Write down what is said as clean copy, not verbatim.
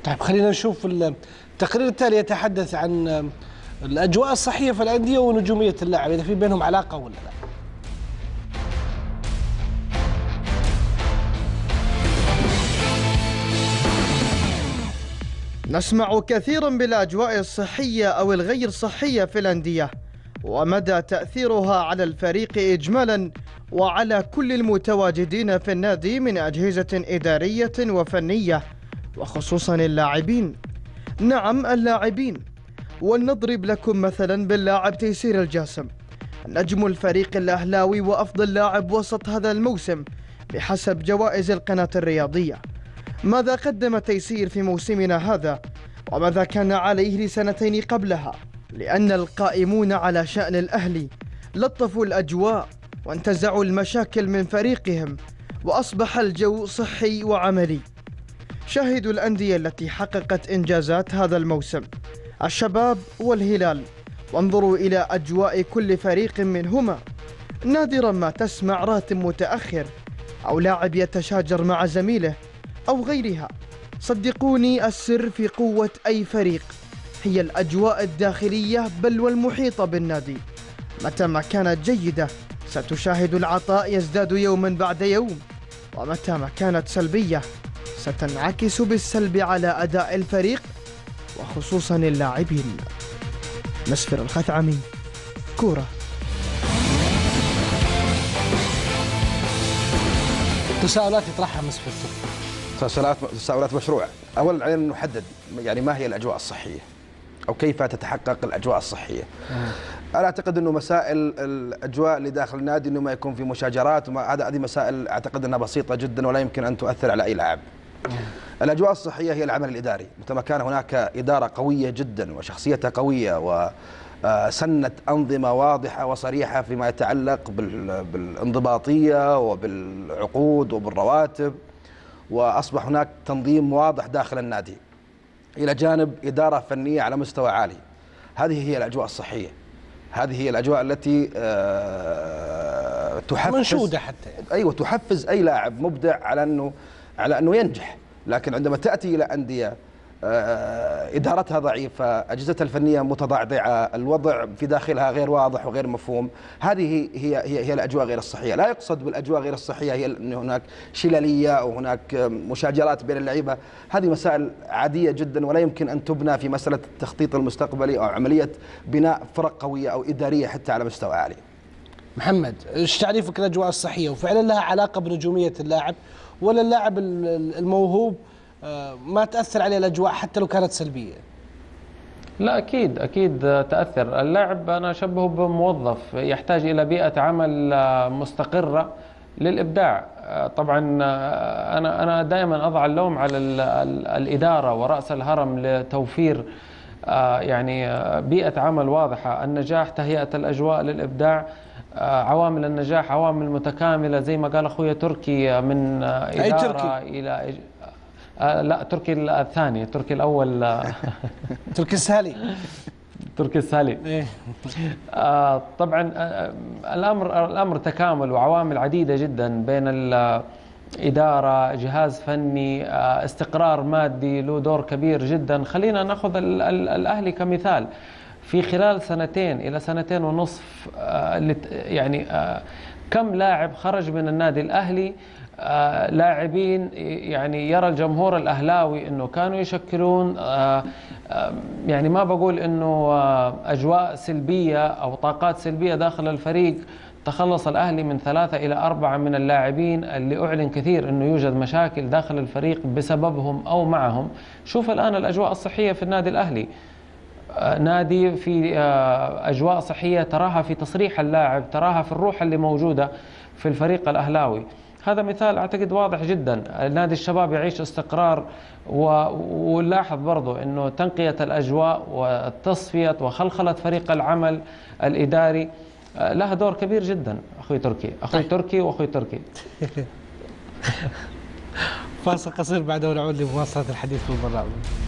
طيب خلينا نشوف التقرير التالي يتحدث عن الأجواء الصحية في الأندية ونجومية اللاعب، إذا في بينهم علاقة ولا لا. نسمع كثيرا بالأجواء الصحية أو الغير صحية في الأندية ومدى تأثيرها على الفريق إجمالا وعلى كل المتواجدين في النادي من أجهزة إدارية وفنية وخصوصا اللاعبين. نعم اللاعبين، ولنضرب لكم مثلا باللاعب تيسير الجاسم نجم الفريق الأهلاوي وأفضل لاعب وسط هذا الموسم بحسب جوائز القناة الرياضية. ماذا قدم تيسير في موسمنا هذا وماذا كان عليه لسنتين قبلها؟ لأن القائمون على شأن الأهلي لطفوا الأجواء وانتزعوا المشاكل من فريقهم وأصبح الجو صحي وعملي. شاهدوا الأندية التي حققت إنجازات هذا الموسم، الشباب والهلال، وانظروا إلى أجواء كل فريق منهما. نادرا ما تسمع راتب متأخر أو لاعب يتشاجر مع زميله أو غيرها. صدقوني السر في قوة أي فريق هي الأجواء الداخلية بل والمحيطة بالنادي. متى ما كانت جيدة ستشاهد العطاء يزداد يوما بعد يوم، ومتى ما كانت سلبية ستنعكس بالسلب على أداء الفريق وخصوصا اللاعبين. مسفر الخثعمي، كورة. تساؤلات يطرحها مسفر. تساؤلات مشروعة. أولا علينا نحدد يعني ما هي الأجواء الصحية أو كيف تتحقق الأجواء الصحية. أنا أعتقد أنه مسائل الأجواء اللي داخل النادي أنه ما يكون في مشاجرات هذه مسائل أعتقد أنها بسيطة جدا ولا يمكن أن تؤثر على أي لاعب. الأجواء الصحية هي العمل الإداري، متى ما كان هناك إدارة قوية جدا وشخصيتها قوية وسنت أنظمة واضحة وصريحة فيما يتعلق بالانضباطية وبالعقود وبالرواتب، وأصبح هناك تنظيم واضح داخل النادي إلى جانب إدارة فنية على مستوى عالي. هذه هي الأجواء الصحية، هذه هي الأجواء التي تحفز منشودة حتى أيوة تحفز أي لاعب مبدع على أنه ينجح. لكن عندما تأتي إلى أندية إدارتها ضعيفة، أجهزتها الفنية متضعضعة، الوضع في داخلها غير واضح وغير مفهوم، هذه هي الأجواء غير الصحية. لا يقصد بالأجواء غير الصحية هي أن هناك شلالية أو هناك مشاجرات بين اللعيبة، هذه مسائل عادية جدا ولا يمكن أن تبنى في مسألة التخطيط المستقبلي أو عملية بناء فرق قوية أو إدارية حتى على مستوى عالي. محمد، ايش تعريفك الأجواء الصحية؟ وفعلا لها علاقة بنجومية اللاعب ولا اللاعب الموهوب ما تأثر عليه الأجواء حتى لو كانت سلبية؟ لا أكيد تأثر. اللاعب أنا أشبهه بموظف يحتاج إلى بيئة عمل مستقرة للإبداع. طبعا أنا دائما أضع اللوم على الإدارة ورأس الهرم لتوفير يعني بيئة عمل واضحة. النجاح تهيئة الأجواء للإبداع، عوامل النجاح عوامل متكاملة زي ما قال أخوي تركي، من إدارة إلى لا تركي الثاني، تركي الأول تركي السالي. تركي السالي. إيه. طبعا الأمر تكامل وعوامل عديدة جدا بين الإدارة، جهاز فني، استقرار مادي له دور كبير جدا. خلينا نأخذ الأهلي كمثال. في خلال 2 إلى 2.5 يعني كم لاعب خرج من النادي الأهلي، لاعبين يعني يرى الجمهور الأهلاوي أنه كانوا يشكلون يعني ما بقول أنه أجواء سلبية أو طاقات سلبية داخل الفريق. تخلص الأهلي من 3 إلى 4 من اللاعبين اللي أعلن كثير أنه يوجد مشاكل داخل الفريق بسببهم أو معهم. شوف الآن الأجواء الصحية في النادي الأهلي، نادي في أجواء صحية تراها في تصريح اللاعب، تراها في الروح اللي موجودة في الفريق الأهلاوي. هذا مثال أعتقد واضح جدا. نادي الشباب يعيش استقرار، ونلاحظ برضو أنه تنقية الأجواء وتصفية وخلخلة فريق العمل الإداري لها دور كبير جدا. أخوي تركي وأخوي تركي. فاصل قصير بعده ونعود لمواصلة الحديث في البرنامج.